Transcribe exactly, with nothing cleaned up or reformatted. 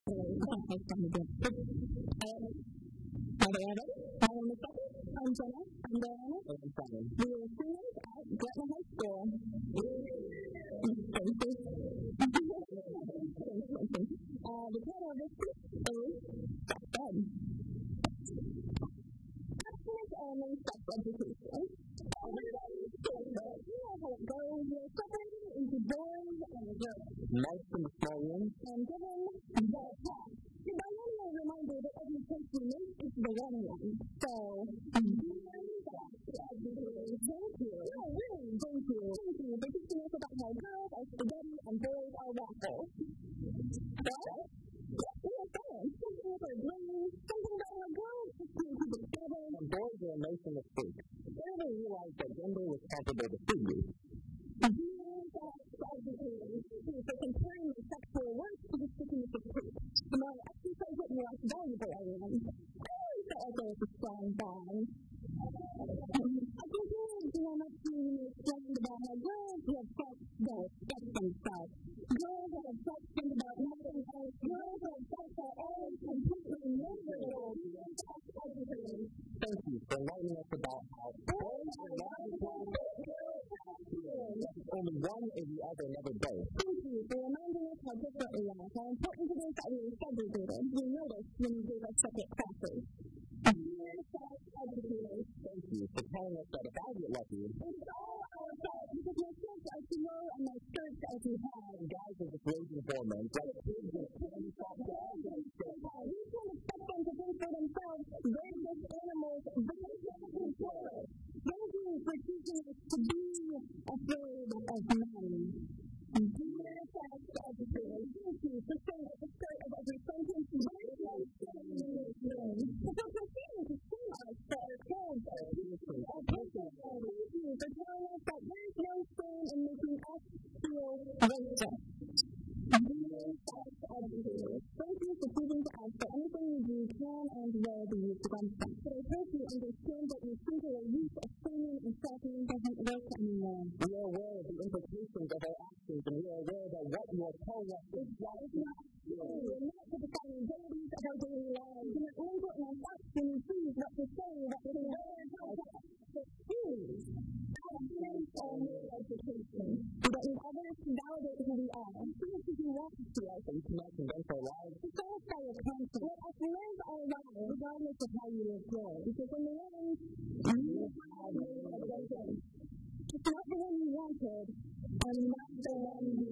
Are they ready? My name is Becky. I'm Jenna. I'm Diana. I'm Simon. We are seniors at Gretna High School. uh, the title of this piece is Sex Ed. Abstinence only sex education. Everybody knows that. You know how it goes. You're separated into boys and girls. Nice in the small room. And given the task. The biennial reminder that every place you make is the one one. So, thank you. No, really, thank you. Thank you for teaching us about how girls are spaghetti and boys are waffles. Well, we are saying something with our brains, something about how girls need to be together. And boys are emotional freaks. They never realized that gender was comparable to food use. For comparing my sexual work to the stickiness of poop. The more I exercise it, the more valuable I am. I always felt like there was a strong bond. I think you know much to me explained about how girls who have sex don't respect themselves. Girls that have sex think about nothing else. Girls who have sex are always completely miserable. Thank you for enlightening us about how boys are not equal. Only one or the other, never both. Thank you for reminding us how different we are, how important it is that we are segregated. We noticed when you gave us separate classes. Educators. Thank you for telling us that if I get lucky, it's all our fault because my shirts are too low and my skirts are too high. and guys are just raging hormones, like pigs and candy shop dogs and shit. We can't expect them to think for themselves. They're just animals. They're just control. Thank you for teaching us to be afraid of men. Dear sex educators, thank you for saying at the start of every sentence, there's no shame in this room. For continuing to see us that our kids are teaching our patients. Thank you for telling us that there's no shame in making us feel racist. Dear sex educators, thank you for choosing to ask that anything you do can and will be used against them. But I hope you understand that your singular use of shaming and stalking doesn't work anymore. We are aware of the implications of our actions, and we are aware that what you are telling us is That is not true. We're not to define the abilities of our daily lives. We cannot label in our thoughts when we choose what to say, what to wear, and how to act. But choose. Abstinence only education. We don't need others to validate who we are. See us as you want to see us. that we cannot condense our lives. To satisfy your conscience. Let us live our lives regardless of how you live yours. Because in the end, you have made a decision. It's not the one you wanted, and not the one you